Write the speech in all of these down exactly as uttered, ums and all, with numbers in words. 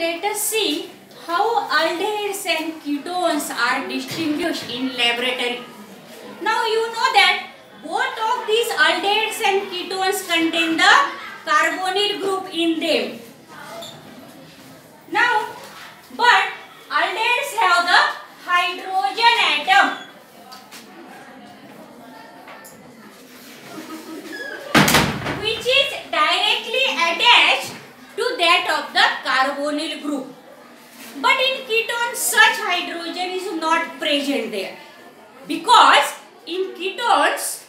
let us see how aldehydes and ketones are distinguished in laboratory. Now you know that both of these aldehydes and ketones contain the carbonyl group in them. Now, but aldehydes have the hydrogen atom. Which is directly attached to that of the carbonyl group. But in ketones, such hydrogen is not present there. Because in ketones,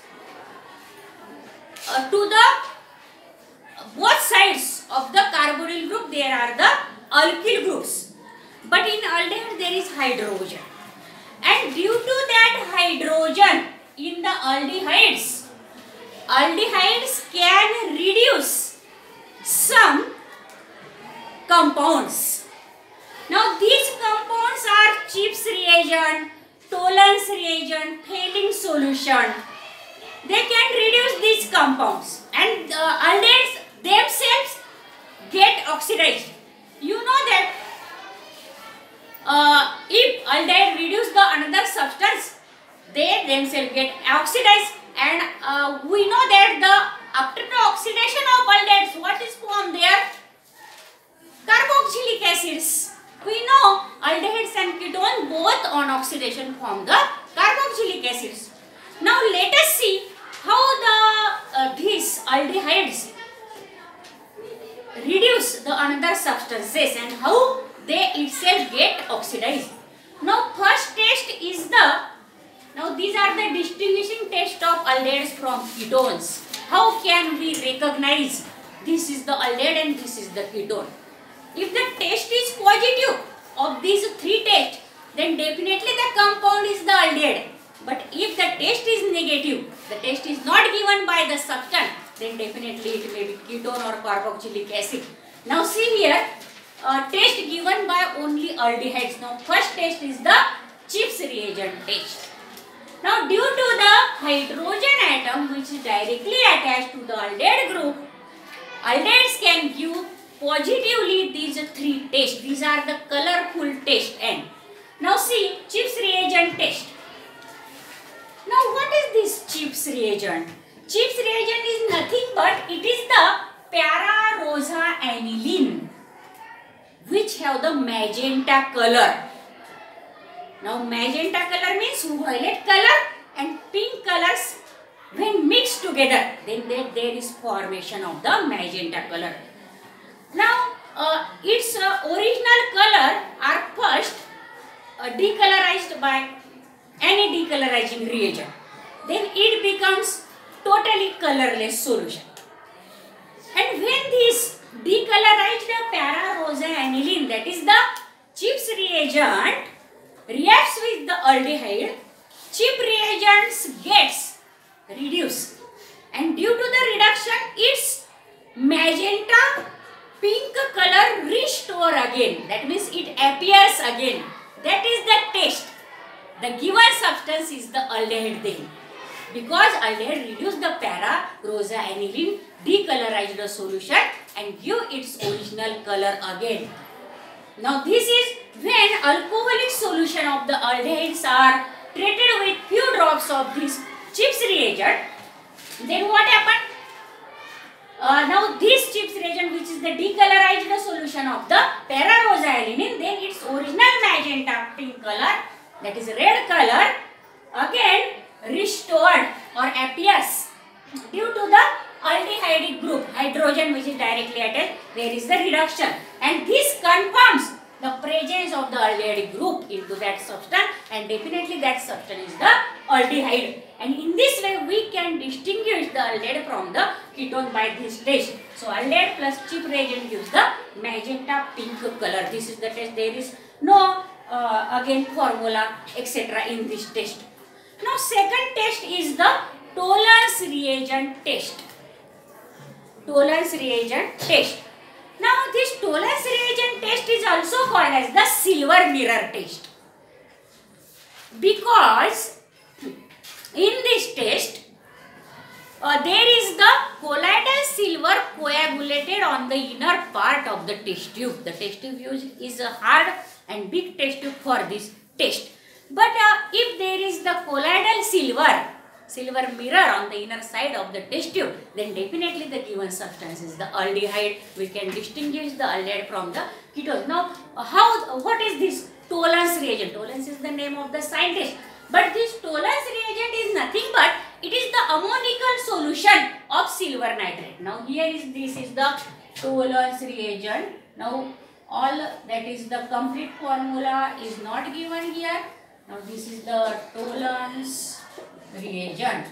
uh, to the both sides of the carbonyl group, there are the alkyl groups. But in aldehyde, there is hydrogen. And due to that hydrogen in the aldehydes, aldehydes can reduce some compounds. Now these compounds are Chips reagent, Tollens reagent, Fehling solution. They can reduce these compounds and uh, aldehydes themselves get oxidized. You know that uh, if aldehyde reduce the another substance, they themselves get oxidized. And uh, we know that the after the oxidation of aldehydes, what is formed there? Carboxylic acids. We know aldehydes and ketones both on oxidation form the carboxylic acids. Now let us see how the uh, these aldehydes reduce the another substances and how they itself get oxidized. Now first test is the Now these are the distinguishing test of aldehydes from ketones. How can we recognize this is the aldehyde and this is the ketone? If the test is positive of these three tests, then definitely the compound is the aldehyde. But if the test is negative, the test is not given by the substance, then definitely it may be ketone or carboxylic acid. Now see here, uh, test given by only aldehydes. Now first test is the Chips reagent test. Now due to the hydrogen atom which is directly attached to the aldehyde group, aldehydes can give positively these three tests. These are the colorful test. And now see Chips reagent test. Now what is this Chips reagent? Chips reagent is nothing but it is the para-rosa aniline which have the magenta color. Now magenta color means violet color and pink colors when mixed together, then there, there is formation of the magenta color. Now uh, its uh, original color are first uh, decolorized by any decolorizing reagent. Then it becomes totally colorless solution. And when this decolorized para-rosa aniline, that is the Chips reagent, reacts with the aldehyde, Chip reagents gets reduced. And due to the reduction, its magenta pink color restore again. That means it appears again. That is the test. The given substance is the aldehyde then. Because aldehyde reduce the para-rosa aniline, decolorize the solution and give its original color again. Now this is when alcoholic solution of the aldehydes are treated with few drops of this Chips reagent. Then what happened? Uh, now this Chips reagent, which is the decolorized solution of the para-rosa aniline, then its original magenta pink color, that is red color, again restored or appears due to the aldehyde group, hydrogen which is directly attached, there is the reduction. And this confirms the presence of the aldehyde group into that substance, and definitely that substance is the aldehyde. And in this way we can distinguish the aldehyde from the ketone by this test. So aldehyde plus Chip reagent gives the magenta pink color. This is the test. There is no uh, again formula et cetera in this test. Now second test is the Tollens reagent test. Tollens reagent test. Now this Tollens reagent test is also called as the silver mirror test. Because in this test, uh, there is the colloidal silver coagulated on the inner part of the test tube. The test tube use is a hard and big test tube for this test. But uh, if there is the colloidal silver, silver mirror on the inner side of the test tube, then definitely the given substance is the aldehyde. We can distinguish the aldehyde from the ketone. Now, uh, how? What is this Tollens reagent? Tollens is the name of the scientist. But this Tollens reagent is nothing but it is the ammonical solution of silver nitrate. Now, here is this is the Tollens reagent. Now, all that is the complete formula is not given here. Now, this is the Tollens reagent.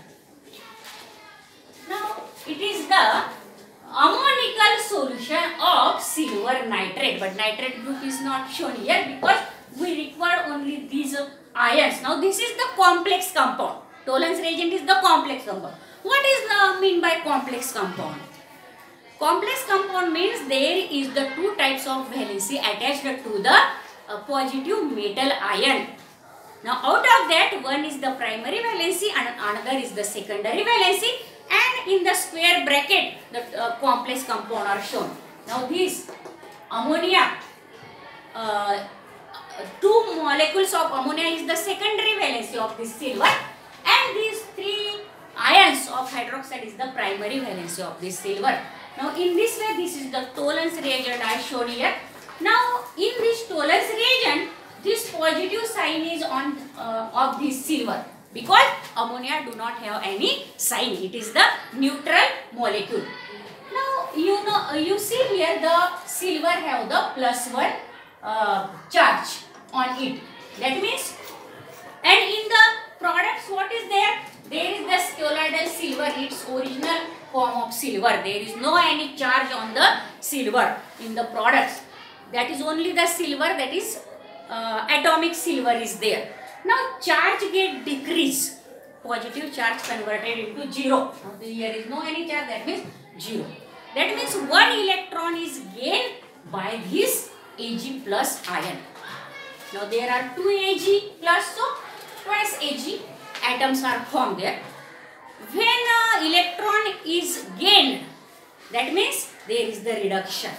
Now, it is the ammonical solution of silver nitrate, but nitrate group is not shown here because we require only these ions. Now, this is the complex compound. Tollens reagent is the complex compound. What is the mean by complex compound? Complex compound means there is the two types of valency attached to the uh, positive metal ion. Now, out of that, one is the primary valency and another is the secondary valency, and in the square bracket, the uh, complex compound are shown. Now, this ammonia, uh, two molecules of ammonia is the secondary valency of this silver, and these three ions of hydroxide is the primary valency of this silver. Now, in this way, this is the Tollens reagent I showed here. Now, in this Tollens reagent, this positive sign is on uh, of this silver because ammonia do not have any sign. It is the neutral molecule. Now, you know, uh, you see here the silver have the plus one uh, charge on it. That means, and in the products, what is there? There is the colloidal silver, its original form of silver. There is no any charge on the silver in the products. That is only the silver, that is uh, atomic silver is there. Now, charge get decrease. Positive charge converted into zero. Now, here is no any charge, that means zero. That means one electron is gained by this Ag plus ion. Now, there are two Ag plus, so twice Ag atoms are formed there. When uh, electron is gained, that means there is the reduction.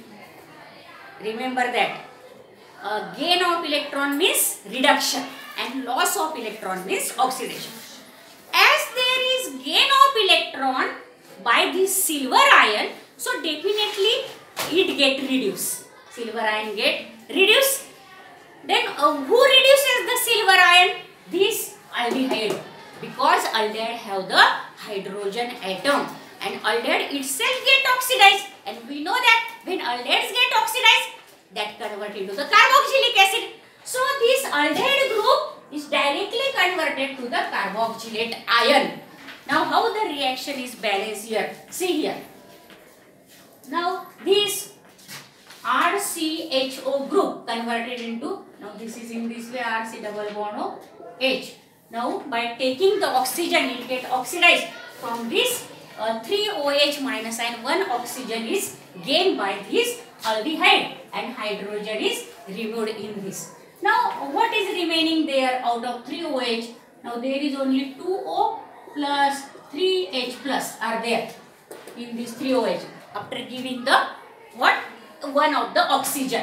Remember that. Uh, gain of electron means reduction and loss of electron means oxidation. As there is gain of electron by this silver ion, so definitely it get reduced. Silver ion get reduced. Then uh, who reduces the silver ion? This aldehyde. Because aldehyde have the hydrogen atom and aldehyde itself get oxidized, and we know that when aldehydes get oxidized, that convert into the carboxylic acid. So this aldehyde group is directly converted to the carboxylate ion. Now, how the reaction is balanced here? See here. Now, this R C H O group converted into, now this is in this way R C double bond O H. Now, by taking the oxygen, it get oxidized. From this uh, three O H minus and one oxygen is gained by this aldehyde and hydrogen is removed in this. Now, what is remaining there out of three O H? Now, there is only two O plus three H plus are there in this three O H after giving the what? One of the oxygen.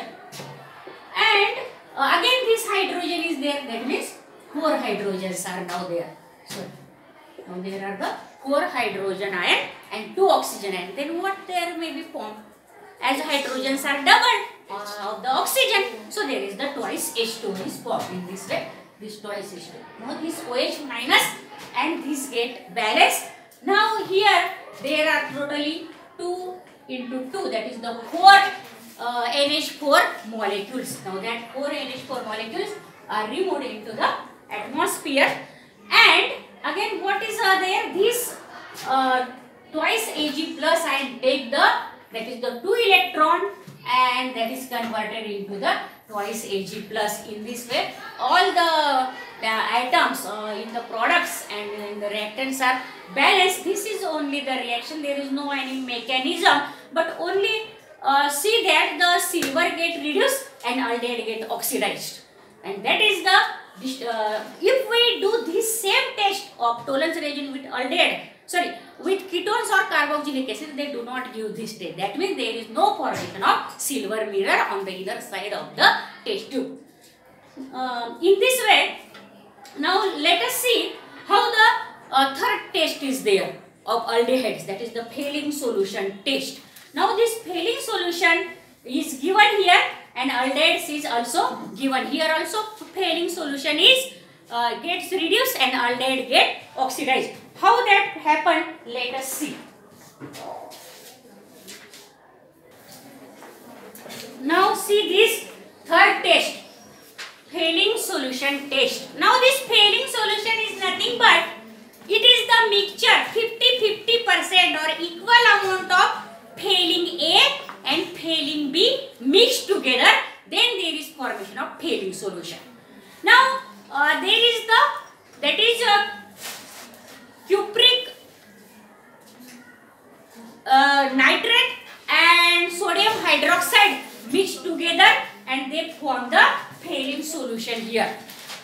And uh, again this hydrogen is there, that means four hydrogens are now there. So, now there are the four hydrogen ion and two oxygen ion. Then what there may be formed? As hydrogens are doubled uh, of the oxygen, so there is the twice H two is formed in this way. This twice H two. Now this OH minus and this get balanced. Now here there are totally two into two, that is the four uh, N H four molecules. Now that four N H four molecules are removed into the atmosphere, and again what is uh, there? This uh, twice Ag plus I take the, that is the two electron, and that is converted into the twice Ag plus. In this way all the, the atoms uh, in the products and in the reactants are balanced. This is only the reaction, there is no any mechanism, but only uh, see that the silver get reduced and aldehyde get oxidized, and that is the uh, if we do this same test of Tollens reagent with aldehyde, sorry, with ketones or carboxylic acid, they do not give this test. That means there is no formation of silver mirror on the inner side of the test tube. Uh, in this way, now let us see how the uh, third test is there of aldehydes, that is the Fehling solution test. Now this Fehling solution is given here and aldehydes is also given here. Also Fehling solution is uh, gets reduced and aldehyde get oxidized. How that happened, let us see. Now see this third test, Fehling solution test. Now this Fehling solution is nothing but it is the mixture fifty fifty percent or equal amount of Fehling A and Fehling B mixed together. Then there is formation of Fehling solution. Now uh, there is the that is a cupric uh, nitrate and sodium hydroxide mixed together and they form the Fehling solution here.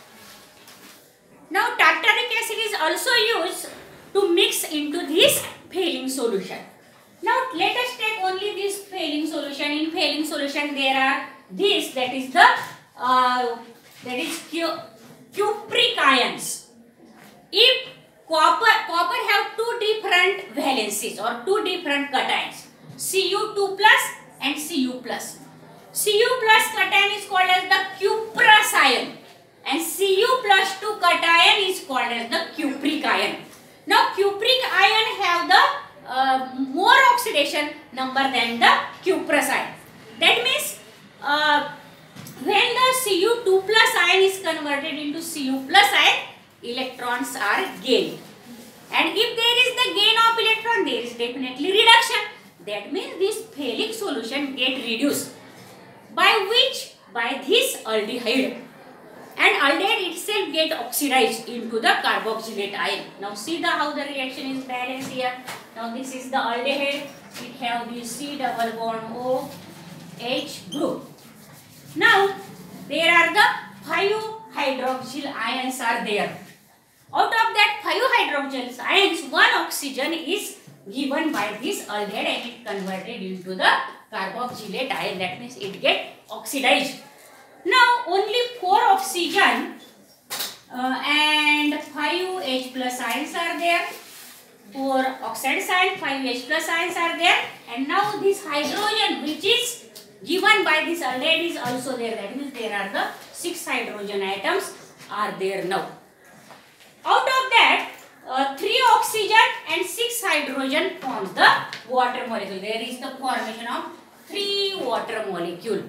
Now tartaric acid is also used to mix into this Fehling solution. Now let us take only this Fehling solution. In Fehling solution there are this, that is the uh, that is cu cupric ions. If copper copper have two different valencies or two different cations, C U two plus and C U plus. C U plus cation is called as the cuprous ion and C U plus two cation is called as the cupric ion. Now cupric ion have the uh, more oxidation number than the cuprous ion. That means uh, when the C U two plus ion is converted into C U plus ion, electrons are gained. And if there is the gain of electron, there is definitely reduction. That means this Fehling solution get reduced. By which? By this aldehyde. And aldehyde itself get oxidized into the carboxylate ion. Now see the how the reaction is balanced here. Now this is the aldehyde. It have the C double bond O H group. Now there are the five hydroxyl ions are there. Out of that five hydroxyl ions, one oxygen is given by this aldehyde and it converted into the carboxylate ion. That means it get oxidized. Now only four oxygen uh, and five H plus ions are there. Four oxide ions, five H plus ions are there. And now this hydrogen which is given by this aldehyde is also there. That means there are the six hydrogen atoms are there now. Out of that, uh, three oxygen and six hydrogen forms the water molecule. There is the formation of three water molecule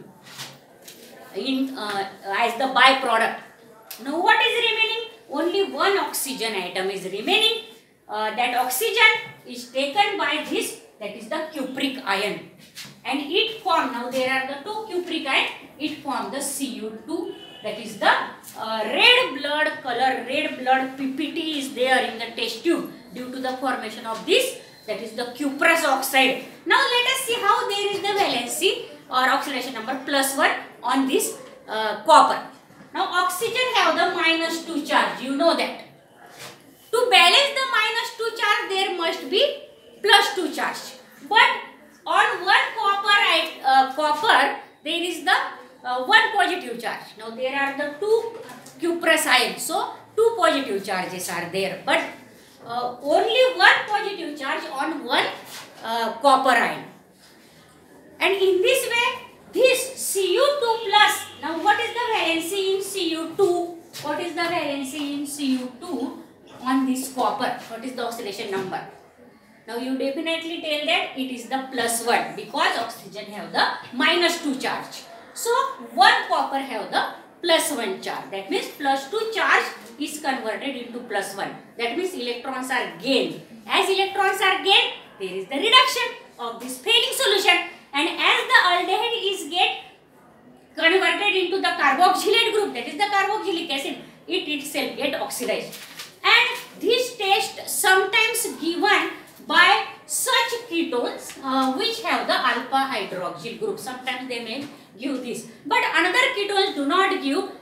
in uh, as the byproduct. Now what is remaining? Only one oxygen atom is remaining. Uh, that oxygen is taken by this, that is the cupric ion, and it form, now there are the two cupric ion, it form the C U two, that is the uh, red blood color, red blood P P T is there in the test tube due to the formation of this, that is the cuprous oxide. Now let us see how there is the valency or oxidation number plus one on this uh, copper. Now oxygen have the minus two charge, you know that. To balance the minus two charge, there must be plus two charge. But on one copper, uh, copper there is the uh, one positive charge. Now there are the two cuprous ions, so two positive charges are there. But uh, only one positive charge on one uh, copper ion. And in this way, this C U two plus, now what is the valency in C U two? What is the valency in C U two on this copper? What is the oxidation number? Now you definitely tell that it is the plus one because oxygen have the minus two charge. So one copper have the plus one charge. That means plus two charge is converted into plus one. That means electrons are gained. As electrons are gained, there is the reduction of this Fehling solution. And as the aldehyde is get converted into the carboxylate group, that is the carboxylic acid, it itself get oxidized. And this test sometimes given by such ketones uh, which have the alpha hydroxyl group. Sometimes they may give this. But another ketones do not give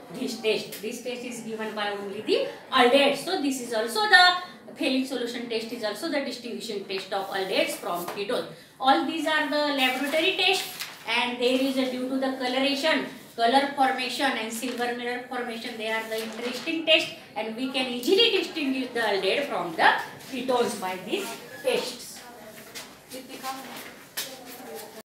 this test. This test is given by only the aldehydes. So this is also the Fehling solution test is also the distinguishing test of aldehydes from ketones. All these are the laboratory tests, and there is a due to the coloration, color formation and silver mirror formation. They are the interesting test, and we can easily distinguish the aldehyde from the ketones by these tests.